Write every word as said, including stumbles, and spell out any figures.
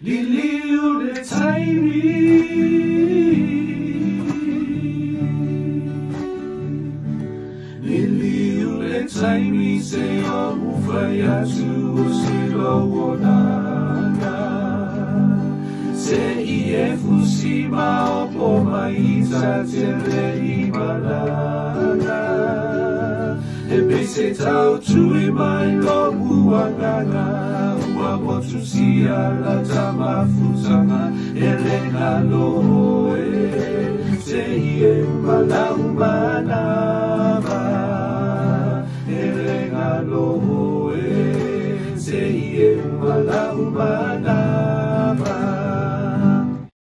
Liliu le Taimi. Liliu le Taimi se o ufaya tu se lo wonanga. Se ie fusima o po maita te le imalanga. E be se tau tui mai lo buanganga. Ua motu si ala tama futanga. E lenga lo e se ie malau manama. E lenga lo e se ie malau manama.